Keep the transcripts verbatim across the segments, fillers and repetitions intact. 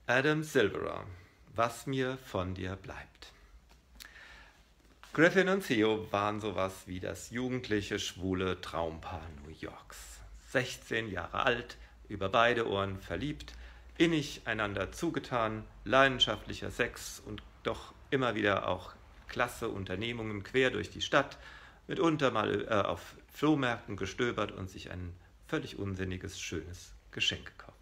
Adam Silverer, was mir von dir bleibt. Griffin und Theo waren sowas wie das jugendliche, schwule Traumpaar New Yorks. sechzehn Jahre alt, über beide Ohren verliebt, innig einander zugetan, leidenschaftlicher Sex und doch immer wieder auch klasse Unternehmungen quer durch die Stadt, mitunter mal äh, auf Flohmärkten gestöbert und sich ein völlig unsinniges, schönes Geschenk gekauft.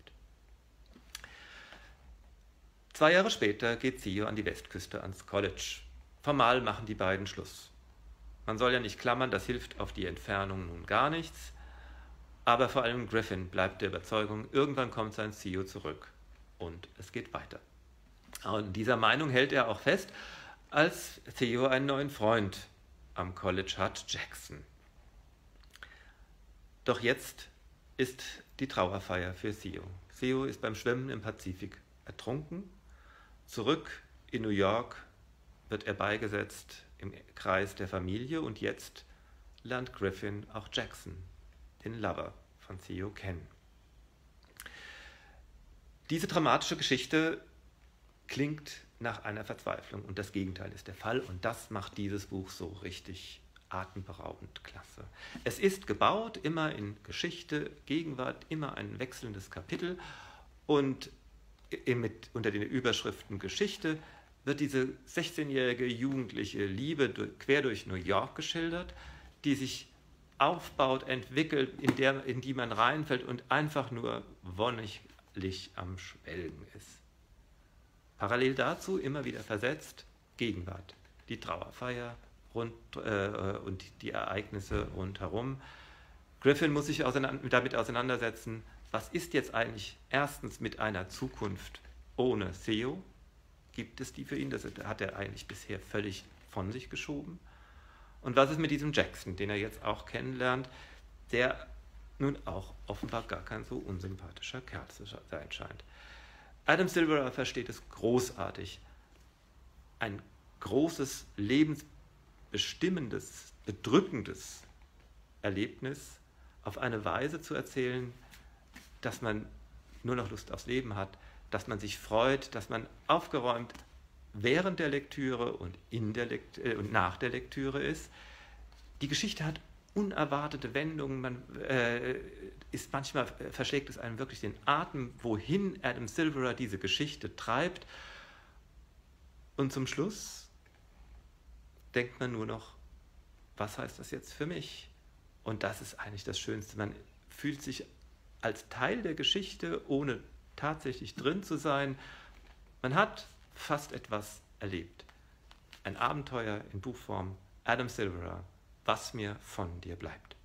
Zwei Jahre später geht Theo an die Westküste ans College. Formal machen die beiden Schluss. Man soll ja nicht klammern, das hilft auf die Entfernung nun gar nichts. Aber vor allem Griffin bleibt der Überzeugung, irgendwann kommt sein Theo zurück. Und es geht weiter. Und dieser Meinung hält er auch fest, als Theo einen neuen Freund am College hat, Jackson. Doch jetzt ist die Trauerfeier für Theo. Theo ist beim Schwimmen im Pazifik ertrunken. Zurück in New York wird er beigesetzt im Kreis der Familie und jetzt lernt Griffin auch Jackson, den Lover von Theo, kennen. Diese dramatische Geschichte klingt nach einer Verzweiflung und das Gegenteil ist der Fall und das macht dieses Buch so richtig atemberaubend klasse. Es ist gebaut immer in Geschichte, Gegenwart, immer ein wechselndes Kapitel und mit, unter den Überschriften Geschichte wird diese sechzehnjährige jugendliche Liebe quer durch New York geschildert, die sich aufbaut, entwickelt, in, der, in die man reinfällt und einfach nur wonniglich am Schwelgen ist. Parallel dazu immer wieder versetzt Gegenwart, die Trauerfeier rund, äh, und die Ereignisse rundherum. Griffin muss sich auseinander, damit auseinandersetzen, was ist jetzt eigentlich erstens mit einer Zukunft ohne Theo? Gibt es die für ihn? Das hat er eigentlich bisher völlig von sich geschoben. Und was ist mit diesem Jackson, den er jetzt auch kennenlernt, der nun auch offenbar gar kein so unsympathischer Kerl zu sein scheint. Adam Silverer versteht es großartig, ein großes, lebensbestimmendes, bedrückendes Erlebnis auf eine Weise zu erzählen, dass man nur noch Lust aufs Leben hat, dass man sich freut, dass man aufgeräumt während der Lektüre und, in der Lekt- äh, und nach der Lektüre ist. Die Geschichte hat unerwartete Wendungen, man äh, ist manchmal äh, verschlägt es einem wirklich den Atem, wohin Adam Silverer diese Geschichte treibt. Und zum Schluss denkt man nur noch, was heißt das jetzt für mich? Und das ist eigentlich das Schönste. Man fühlt sich als Teil der Geschichte, ohne tatsächlich drin zu sein. Man hat fast etwas erlebt. Ein Abenteuer in Buchform. Adam Silverer, was mir von dir bleibt.